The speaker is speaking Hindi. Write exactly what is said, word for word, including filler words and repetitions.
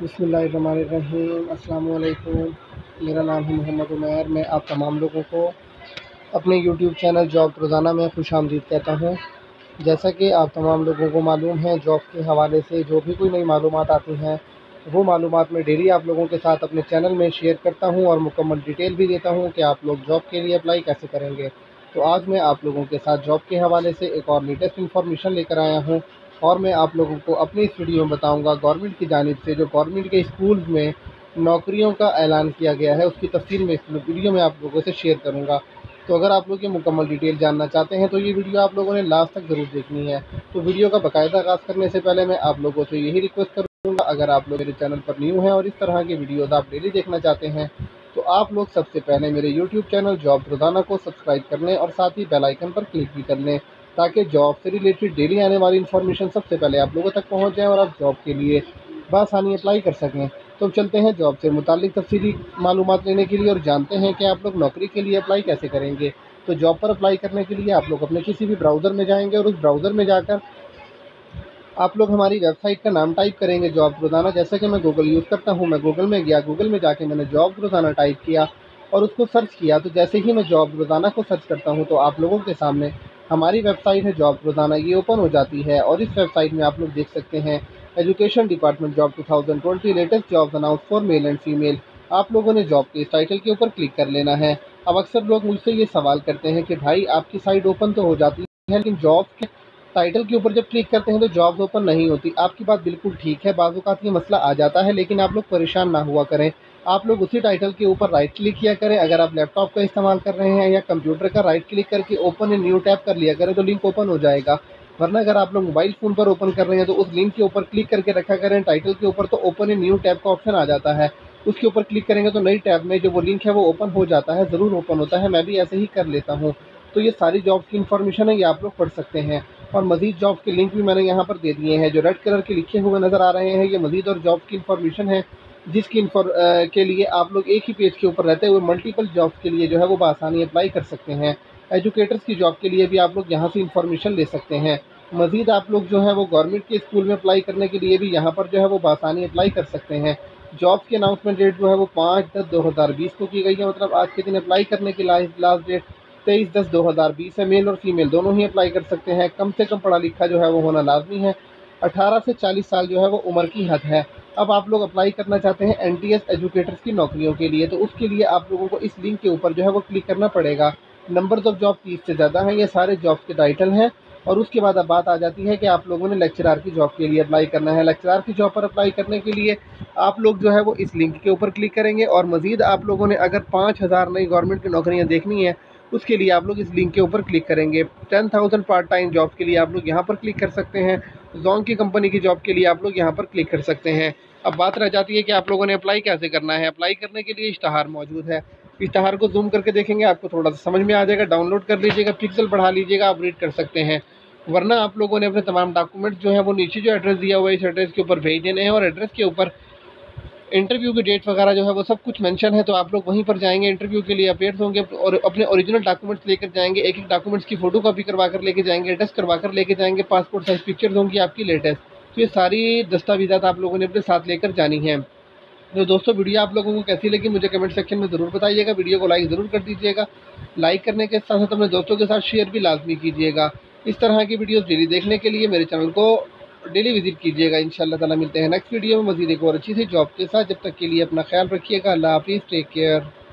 बिस्मिल्लाहिर्रहमानिर्रहीम। अस्सलाम वालेकुम। मेरा नाम है मोहम्मद उमैर। मैं आप तमाम लोगों को अपने यूट्यूब चैनल जॉब रोज़ाना में खुशामदीद कहता हूँ। जैसा कि आप तमाम लोगों को मालूम है, जॉब के हवाले से जो भी कोई नई मालूमात आती हैं वो मालूमात मैं डेली आप लोगों के साथ अपने चैनल में शेयर करता हूँ और मुकम्मल डिटेल भी देता हूँ कि आप लोग जॉब के लिए अप्लाई कैसे करेंगे। तो आज मैं आप लोगों के साथ जॉब के हवाले से एक और लेटेस्ट इन्फॉर्मेशन लेकर आया हूँ और मैं आप लोगों को अपनी इस वीडियो में बताऊंगा गवर्नमेंट की जानिब से जो गवर्नमेंट के स्कूल में नौकरियों का ऐलान किया गया है उसकी तफसील में इस वीडियो में आप लोगों से शेयर करूंगा। तो अगर आप लोग ये मुकम्मल डिटेल जानना चाहते हैं तो ये वीडियो आप लोगों ने लास्ट तक ज़रूर देखनी है। तो वीडियो का बाकायदा आगाज़ करने से पहले मैं आप लोगों से यही रिक्वेस्ट करूँगा, अगर आप लोग मेरे चैनल पर न्यू हैं और इस तरह के वीडियोज़ आप डेली देखना चाहते हैं तो आप लोग सबसे पहले मेरे यूट्यूब चैनल जॉब रोज़ाना को सब्सक्राइब कर लें और साथ ही बेल आइकन पर क्लिक भी कर लें ताकि जॉब से रिलेटेड डेली आने वाली इन्फॉर्मेशन सबसे पहले आप लोगों तक पहुंच जाए और आप जॉब के लिए बआसानी अप्लाई कर सकें। तो चलते हैं जॉब से मुतालिक तफसीली मालूमात लेने के लिए और जानते हैं कि आप लोग नौकरी के लिए अप्लाई कैसे करेंगे। तो जॉब पर अप्लाई करने के लिए आप लोग अपने किसी भी ब्राउज़र में जाएंगे और उस ब्राउज़र में जाकर आप लोग हमारी वेबसाइट का नाम टाइप करेंगे जॉब रोज़ाना। जैसे कि मैं गूगल यूज़ करता हूँ, मैं गूगल में गया, गूगल में जाके मैंने जॉब रोज़ाना टाइप किया और उसको सर्च किया। तो जैसे ही मैं जॉब रोज़ाना को सर्च करता हूँ तो आप लोगों के सामने हमारी वेबसाइट है जॉब रोज़ाना, ये ओपन हो जाती है और इस वेबसाइट में आप लोग देख सकते हैं education department job two thousand twenty latest jobs announce for male and female. आप लोगों ने जॉब के इस टाइटल के ऊपर क्लिक कर लेना है। अब अक्सर लोग मुझसे ये सवाल करते हैं कि भाई आपकी साइट ओपन तो हो जाती है लेकिन जॉब के टाइटल के ऊपर जब क्लिक करते हैं तो जॉब्स ओपन नहीं होती। आपकी बात बिल्कुल ठीक है, बाज़ औक़ात ये मसला आ जाता है, लेकिन आप लोग परेशान ना हुआ करें। आप लोग उसी टाइटल के ऊपर राइट क्लिक किया करें। अगर आप लैपटॉप का इस्तेमाल कर रहे हैं या कंप्यूटर का, राइट क्लिक करके ओपन इन न्यू टैब कर लिया करें तो लिंक ओपन हो जाएगा। वरना अगर आप लोग मोबाइल फ़ोन पर ओपन कर रहे हैं तो उस लिंक के ऊपर क्लिक करके रखा करें टाइटल के ऊपर, तो ओपन इन न्यू टैब का ऑप्शन आ जाता है। उसके ऊपर क्लिक करेंगे तो नई टैब में जो वो लिंक है वो ओपन हो जाता है, ज़रूर ओपन होता है, मैं भी ऐसे ही कर लेता हूँ। तो ये सारी जॉब्स की इन्फॉर्मेशन है, ये आप लोग पढ़ सकते हैं और मज़ीद जॉब्स के लिंक भी मैंने यहाँ पर दे दिए हैं। जो रेड कलर के लिखे हुए नज़र आ रहे हैं ये मज़ीद और जॉब्स की इन्फॉर्मेशन है, जिसकी इन्फॉर के लिए आप लोग एक ही पेज के ऊपर रहते हुए मल्टीपल जॉब्स के लिए जो है वो बआसानी अप्लाई कर सकते हैं। एजुकेटर्स की जॉब के लिए भी आप लोग यहाँ से इन्फॉर्मेशन ले सकते हैं। मज़ीद आप लोग जो है वो गवर्नमेंट के स्कूल में अप्लाई करने के लिए भी यहाँ पर जो है वो बआसानी अप्लाई कर सकते हैं। जॉब्स की अनाउंसमेंट डेट जो है वो पाँच दस दो हज़ार बीस को की गई है, मतलब आज के दिन अप्लाई करने की लास्ट डेट तेईस दस दो हज़ार बीस है। मेल और फीमेल दोनों ही अप्लाई कर सकते हैं। कम से कम पढ़ा लिखा जो है वो होना लाजमी है। अठारह से चालीस साल जो है वो उम्र की हद है। अब आप लोग अप्लाई करना चाहते हैं एन टी एस एजुकेटर्स की नौकरियों के लिए, तो उसके लिए आप लोगों को इस लिंक के ऊपर जो है वो क्लिक करना पड़ेगा। नंबर्स ऑफ जॉब तीस से ज़्यादा हैं, ये सारे जॉब्स के टाइटल हैं। और उसके बाद अब बात आ जाती है कि आप लोगों ने लेक्चरार की जॉब के लिए अप्लाई करना है। लेक्चरार की जॉब पर अप्लाई करने के लिए आप लोग जो है वो इस लिंक के ऊपर क्लिक करेंगे और मज़ीद आप लोगों ने अगर पाँच हज़ार नई गवर्नमेंट की नौकरियाँ देखनी है उसके लिए आप लोग इस लिंक के ऊपर क्लिक करेंगे। Ten thousand part time job के लिए आप लोग यहाँ पर क्लिक कर सकते हैं। जोन की कंपनी की जॉब के लिए आप लोग यहाँ पर क्लिक कर सकते हैं। अब बात रह जाती है कि आप लोगों ने अप्लाई कैसे करना है। अप्लाई करने के लिए इश्तहार मौजूद है, इश्तहार को जूम करके देखेंगे आपको थोड़ा सा समझ में आ जाएगा। डाउनलोड कर लीजिएगा, पिक्सल बढ़ा लीजिएगा, आप रीड कर सकते हैं। वरना आप लोगों ने अपने तमाम डॉक्यूमेंट्स जो है वो नीचे जो एड्रेस दिया हुआ है इस एड्रेस के ऊपर भेज देने हैं और एड्रेस के ऊपर इंटरव्यू की डेट वगैरह जो है वो सब कुछ मेंशन है। तो आप लोग वहीं पर जाएंगे, इंटरव्यू के लिए अपेयर होंगे और अपने ओरिजिनल डॉक्यूमेंट्स लेकर जाएंगे। एक एक डॉक्यूमेंट्स की फ़ोटो कॉपी करवा कर लेके जाएंगे, एड्रेस करवा कर लेके जाएंगे, पासपोर्ट साइज पिक्चर्स होंगी आपकी लेटेस्ट। तो ये सारी दस्तावेज़ात आप लोगों ने अपने साथ लेकर जानी है। तो दोस्तों वीडियो आप लोगों को कैसी लगी मुझे कमेंट सेक्शन में ज़रूर बताइएगा। वीडियो को लाइक ज़रूर कर दीजिएगा। लाइक करने के साथ साथ अपने दोस्तों के साथ शेयर भी लाजमी कीजिएगा। इस तरह की वीडियोस डेली देखने के लिए मेरे चैनल को डेली विजिट कीजिएगा। इंशाल्लाह ताला मिलते हैं नेक्स्ट वीडियो में मज़ीद एक और अच्छी सी जॉब के साथ। जब तक के लिए अपना ख्याल रखिएगा। अल्लाह हाफिज़, टेक केयर।